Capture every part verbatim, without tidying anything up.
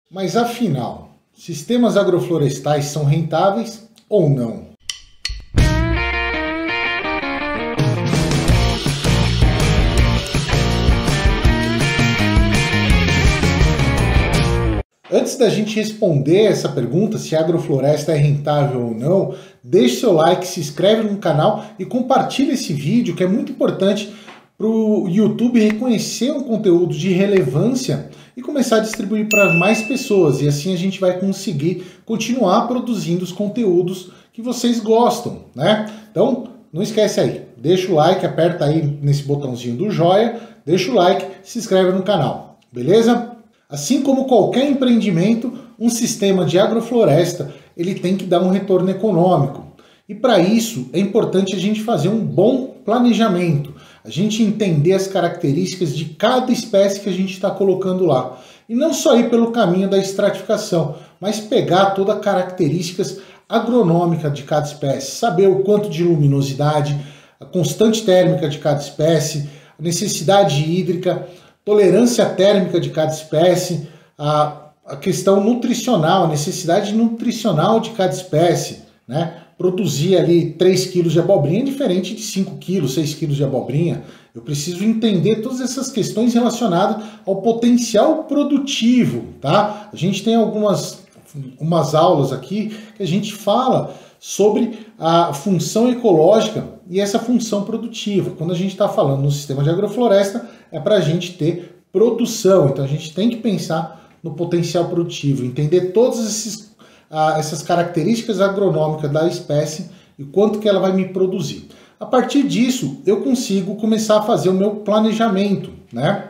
Mas afinal, sistemas agroflorestais são rentáveis ou não? Antes da gente responder essa pergunta, se a agrofloresta é rentável ou não, deixe seu like, se inscreve no canal e compartilhe esse vídeo, que é muito importante para o YouTube reconhecer um conteúdo de relevância e começar a distribuir para mais pessoas. E assim a gente vai conseguir continuar produzindo os conteúdos que vocês gostam, né? Então, não esquece aí, deixa o like, aperta aí nesse botãozinho do joia, deixa o like, se inscreve no canal, beleza? Assim como qualquer empreendimento, um sistema de agrofloresta ele tem que dar um retorno econômico. E para isso é importante a gente fazer um bom planejamento, a gente entender as características de cada espécie que a gente está colocando lá. E não só ir pelo caminho da estratificação, mas pegar todas as características agronômicas de cada espécie, saber o quanto de luminosidade, a constante térmica de cada espécie, a necessidade hídrica, tolerância térmica de cada espécie, a, a questão nutricional, a necessidade nutricional de cada espécie, né? Produzir ali três quilos de abobrinha é diferente de cinco quilos, seis quilos de abobrinha. Eu preciso entender todas essas questões relacionadas ao potencial produtivo, tá? A gente tem algumas umas aulas aqui que a gente fala sobre a função ecológica e essa função produtiva. Quando a gente está falando no sistema de agrofloresta, é para a gente ter produção. Então a gente tem que pensar no potencial produtivo, entender todas esses, ah, essas características agronômicas da espécie e quanto que ela vai me produzir. A partir disso, eu consigo começar a fazer o meu planejamento, né?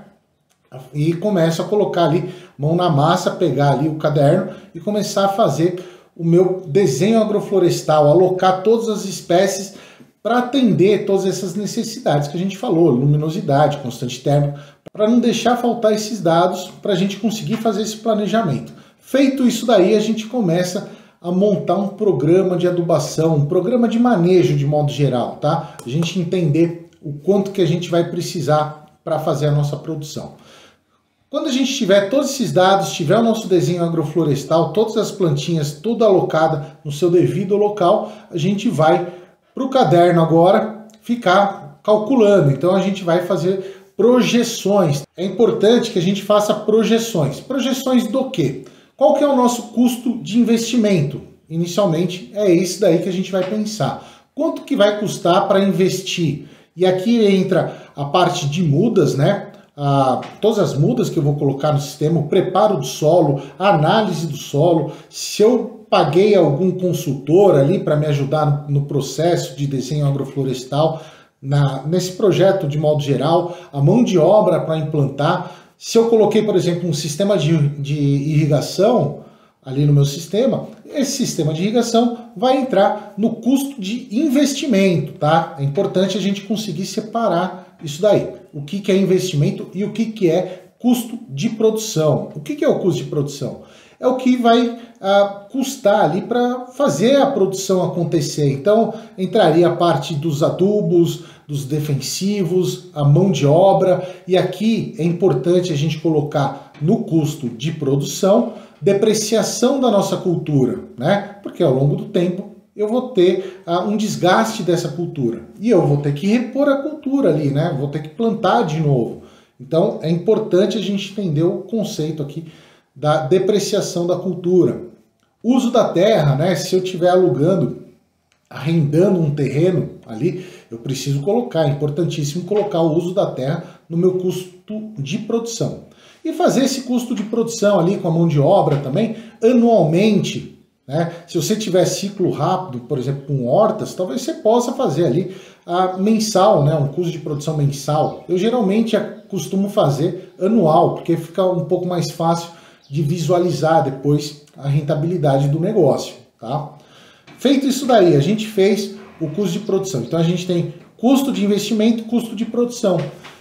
E começo a colocar ali mão na massa, pegar ali o caderno e começar a fazer o meu desenho agroflorestal, alocar todas as espécies para atender todas essas necessidades que a gente falou, luminosidade, constante térmica, para não deixar faltar esses dados para a gente conseguir fazer esse planejamento. Feito isso daí, a gente começa a montar um programa de adubação, um programa de manejo de modo geral, tá? A gente entender o quanto que a gente vai precisar para fazer a nossa produção. Quando a gente tiver todos esses dados, tiver o nosso desenho agroflorestal, todas as plantinhas, tudo alocada no seu devido local, a gente vai para o caderno agora ficar calculando. Então a gente vai fazer projeções. É importante que a gente faça projeções. Projeções do quê? Qual que é o nosso custo de investimento? Inicialmente é esse daí que a gente vai pensar. Quanto que vai custar para investir? E aqui entra a parte de mudas, né? Ah, todas as mudas que eu vou colocar no sistema, o preparo do solo, a análise do solo, se eu paguei algum consultor ali para me ajudar no processo de desenho agroflorestal, na, nesse projeto de modo geral, a mão de obra para implantar, se eu coloquei, por exemplo, um sistema de, de irrigação ali no meu sistema, esse sistema de irrigação vai entrar no custo de investimento, tá? É importante a gente conseguir separar isso daí. O que, que é investimento e o que, que é custo de produção. O que, que é o custo de produção? É o que vai ah, custar ali para fazer a produção acontecer. Então, entraria a parte dos adubos, dos defensivos, a mão de obra, e aqui é importante a gente colocar no custo de produção depreciação da nossa cultura, né? Porque ao longo do tempo eu vou ter uh, um desgaste dessa cultura e eu vou ter que repor a cultura ali, né? Vou ter que plantar de novo. Então é importante a gente entender o conceito aqui da depreciação da cultura. Uso da terra, né? Se eu estiver alugando, arrendando um terreno ali, eu preciso colocar, é importantíssimo colocar o uso da terra no meu custo de produção. E fazer esse custo de produção ali com a mão de obra também, anualmente, né? Se você tiver ciclo rápido, por exemplo, com hortas, talvez você possa fazer ali a mensal, né? Um custo de produção mensal. Eu geralmente costumo fazer anual, porque fica um pouco mais fácil de visualizar depois a rentabilidade do negócio, tá? Feito isso daí, a gente fez o custo de produção. Então a gente tem custo de investimento, custo de produção.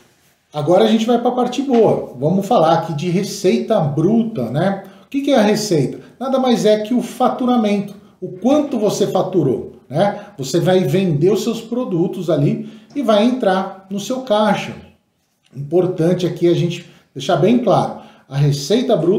Agora a gente vai para a parte boa. Vamos falar aqui de receita bruta, né? O que é a receita? Nada mais é que o faturamento. O quanto você faturou, né? Você vai vender os seus produtos ali e vai entrar no seu caixa. Importante aqui a gente deixar bem claro. A receita bruta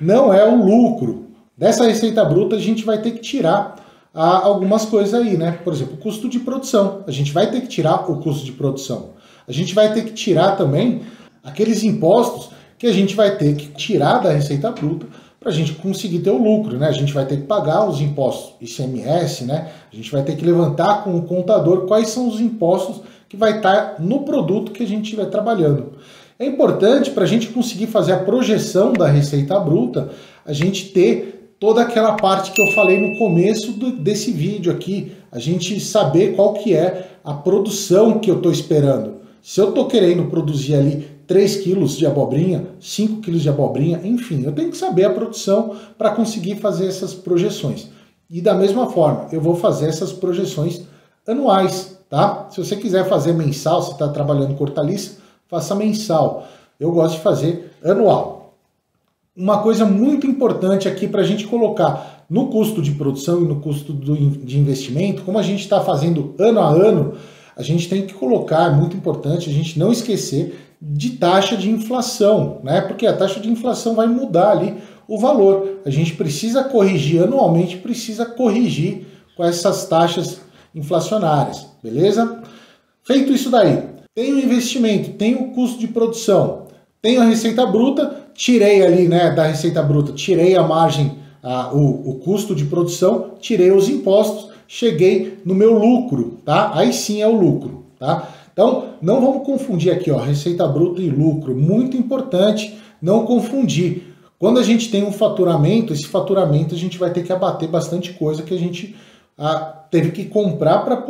não é o lucro. Dessa receita bruta a gente vai ter que tirar ah, algumas coisas aí, né? Por exemplo, o custo de produção. A gente vai ter que tirar o custo de produção. A gente vai ter que tirar também aqueles impostos que a gente vai ter que tirar da receita bruta para a gente conseguir ter o lucro, né? A gente vai ter que pagar os impostos I C M S, né? A gente vai ter que levantar com o contador quais são os impostos que vai estar no produto que a gente estiver trabalhando. É importante para a gente conseguir fazer a projeção da receita bruta, a gente ter toda aquela parte que eu falei no começo do, desse vídeo aqui, a gente saber qual que é a produção que eu estou esperando. Se eu estou querendo produzir ali três quilos de abobrinha, cinco quilos de abobrinha, enfim, eu tenho que saber a produção para conseguir fazer essas projeções. E da mesma forma, eu vou fazer essas projeções anuais, tá? Se você quiser fazer mensal, se está trabalhando com hortaliça, faça mensal. Eu gosto de fazer anual. Uma coisa muito importante aqui para a gente colocar no custo de produção e no custo do, de investimento, como a gente está fazendo ano a ano, a gente tem que colocar, é muito importante a gente não esquecer de taxa de inflação, né? Porque a taxa de inflação vai mudar ali o valor. A gente precisa corrigir anualmente, precisa corrigir com essas taxas inflacionárias, beleza? Feito isso daí, tem o investimento, tem o custo de produção, tem a receita bruta, tirei ali, né, da receita bruta, tirei a margem, a, o, o custo de produção, tirei os impostos, cheguei no meu lucro, tá? Aí sim é o lucro, tá? Então, não vamos confundir aqui, ó, receita bruta e lucro. Muito importante não confundir. Quando a gente tem um faturamento, esse faturamento a gente vai ter que abater bastante coisa que a gente ah, teve que comprar para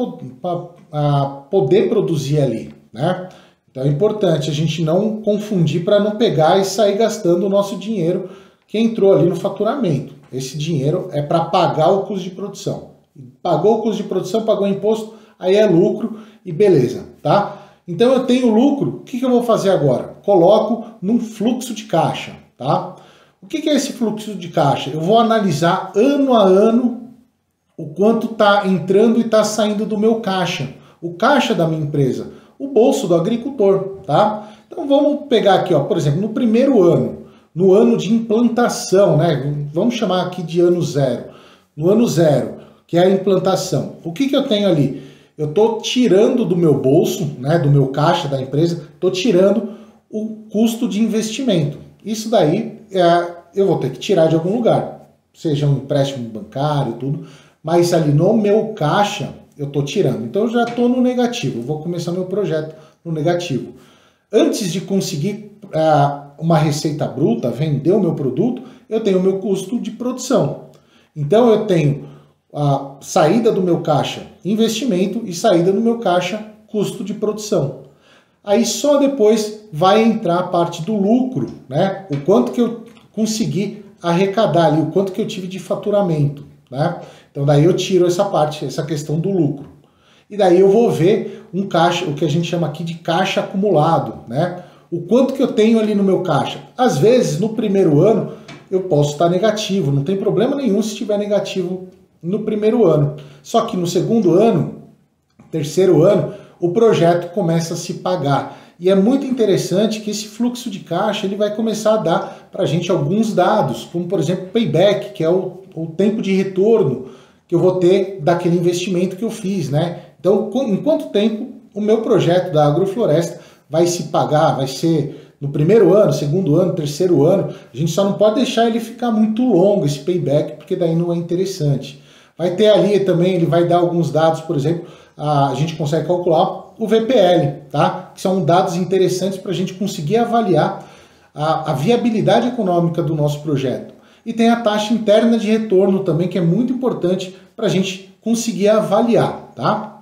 poder produzir ali, né? Então é importante a gente não confundir para não pegar e sair gastando o nosso dinheiro que entrou ali no faturamento. Esse dinheiro é para pagar o custo de produção. Pagou o custo de produção, pagou o imposto, aí é lucro e beleza, tá? Então eu tenho lucro, o que, que eu vou fazer agora? Coloco num fluxo de caixa, tá? O que, que é esse fluxo de caixa? Eu vou analisar ano a ano o quanto está entrando e está saindo do meu caixa, o caixa da minha empresa, o bolso do agricultor, tá? Então vamos pegar aqui, ó, por exemplo, no primeiro ano, no ano de implantação, né? Vamos chamar aqui de ano zero. No ano zero, que é a implantação. O que, que eu tenho ali? Eu estou tirando do meu bolso, né, do meu caixa da empresa, estou tirando o custo de investimento. Isso daí é, eu vou ter que tirar de algum lugar, seja um empréstimo bancário, tudo, mas ali no meu caixa eu estou tirando. Então eu já estou no negativo, eu vou começar meu projeto no negativo. Antes de conseguir é, uma receita bruta, vender o meu produto, eu tenho o meu custo de produção. Então eu tenho a saída do meu caixa, investimento, e saída do meu caixa, custo de produção. Aí só depois vai entrar a parte do lucro, né? O quanto que eu consegui arrecadar ali, o quanto que eu tive de faturamento, né? Então daí eu tiro essa parte, essa questão do lucro. E daí eu vou ver um caixa, o que a gente chama aqui de caixa acumulado, né? O quanto que eu tenho ali no meu caixa. Às vezes, no primeiro ano, eu posso estar negativo, não tem problema nenhum se estiver negativo no primeiro ano. Só que no segundo ano, terceiro ano, o projeto começa a se pagar. E é muito interessante que esse fluxo de caixa ele vai começar a dar para a gente alguns dados, como por exemplo payback, que é o, o tempo de retorno que eu vou ter daquele investimento que eu fiz, né? Então, em quanto tempo o meu projeto da Agrofloresta vai se pagar, vai ser no primeiro ano, segundo ano, terceiro ano. A gente só não pode deixar ele ficar muito longo, esse payback, porque daí não é interessante. Vai ter ali também, ele vai dar alguns dados, por exemplo, a gente consegue calcular o V P L, tá? Que são dados interessantes para a gente conseguir avaliar a, a viabilidade econômica do nosso projeto. E tem a taxa interna de retorno também, que é muito importante para a gente conseguir avaliar, tá?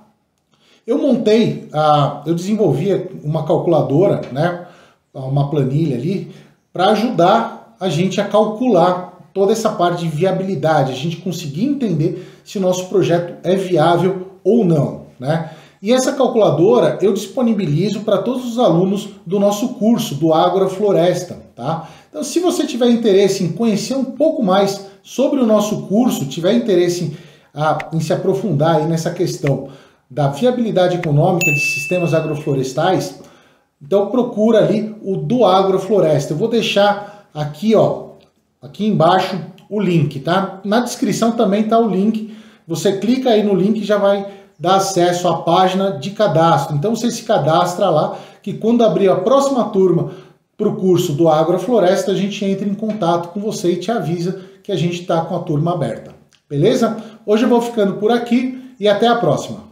Eu montei, a, eu desenvolvi uma calculadora, né? Uma planilha ali, para ajudar a gente a calcular toda essa parte de viabilidade, a gente conseguir entender se o nosso projeto é viável ou não, né? E essa calculadora eu disponibilizo para todos os alunos do nosso curso, do Agrofloresta, tá? Então, se você tiver interesse em conhecer um pouco mais sobre o nosso curso, tiver interesse em, a, em se aprofundar aí nessa questão da viabilidade econômica de sistemas agroflorestais, então procura ali o do Agrofloresta. Eu vou deixar aqui, ó, aqui embaixo o link, tá? Na descrição também tá o link, você clica aí no link e já vai dar acesso à página de cadastro. Então você se cadastra lá, que quando abrir a próxima turma para o curso do Agrofloresta, a gente entra em contato com você e te avisa que a gente está com a turma aberta. Beleza? Hoje eu vou ficando por aqui e até a próxima.